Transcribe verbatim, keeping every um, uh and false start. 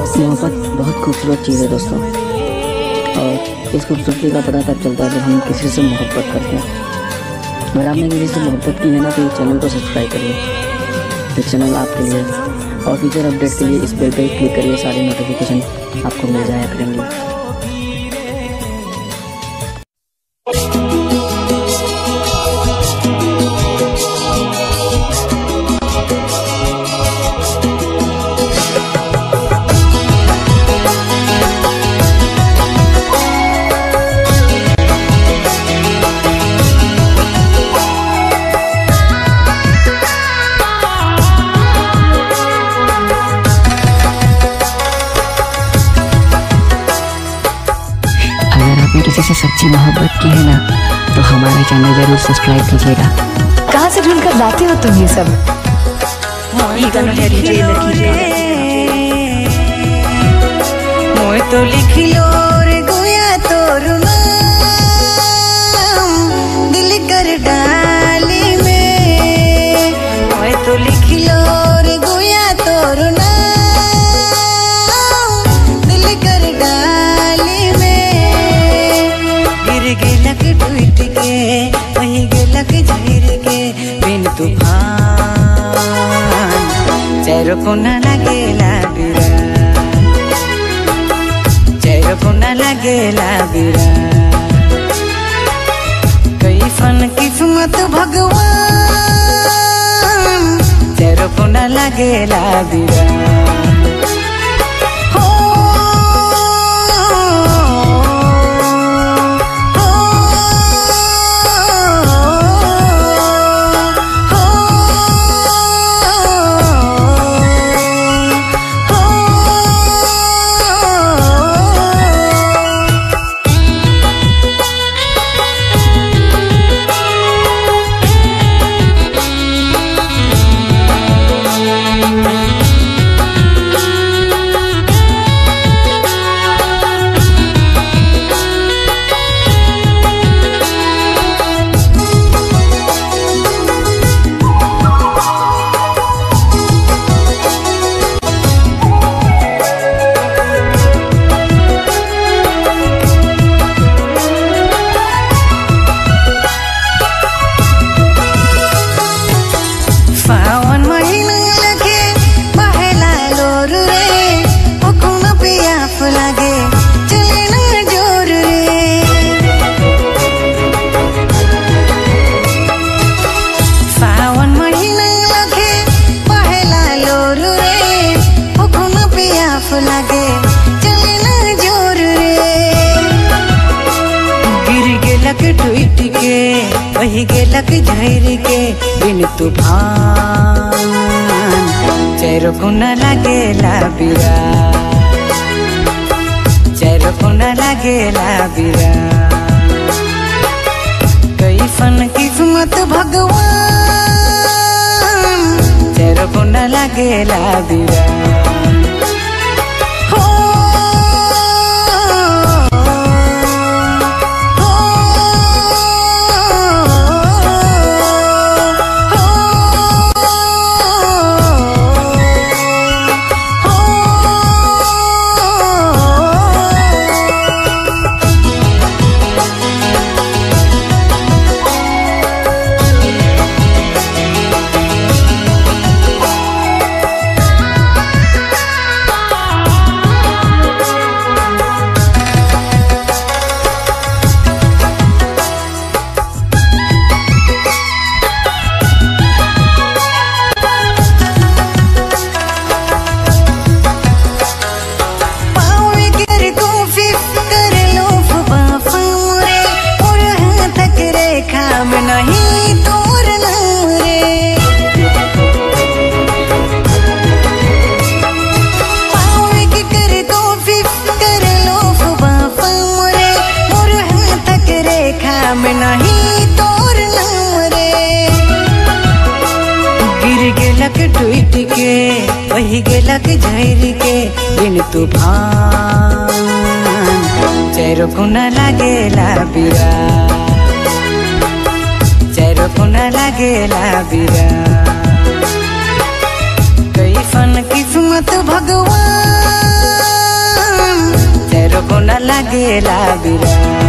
मोहब्बत बहुत खूबसूरत चीज़ है दोस्तों, और इस खूबसूरती का पता तब चलता है जब हम किसी से मोहब्बत करते हैं। अगर आपने किसी से मोहब्बत की है ना तो ये चैनल को सब्सक्राइब करिए। ये चैनल आपके लिए और फ्यूचर अपडेट के लिए इस बेल पर क्लिक करिए, सारी नोटिफिकेशन आपको मिल जाया करेंगी। आपने किसी से सच्ची मोहब्बत की है ना तो हमारे चैनल जरूर सब्सक्राइब कीजिएगा। कहाँ से ढूंढ कर लाते हो तुम ये सब? तो लिख लो रे गोया तोरू नाम दिल कर डाली में, मोए तो लिख लो रे गोया तोरू नाम दिल कर डाली में। गिर गेलक टूट के वही गेलक झिर के बिन तूफान चेहरो को न लगेला बिरा, चेहरो को न लगेला बिरा। कई फन किस्मत भगवान चेहरो को न लगेला बिरा। लगे चलना जोर रे, गिर गेलक टूट के वही गेलक झर के बिन तूफान चेहरो को न लगेला बिरा, चेहरो को न लगेला बिरा। कई फन किस्मत भगवान चेहरो को न लगेला बिरा। नहीं तोर नाम रे पावे के कर दो फिकर लो बापा मोरे मोर तक रेखा में नहीं तोर नाम रे। गिर गेलक टूट के वही गेलक झर के बिन तूफान चेहरो को न लगेला बिरा, चेहरो को न लगेला बिरा। कई फन किस्मत भगवान लागेला बिरान।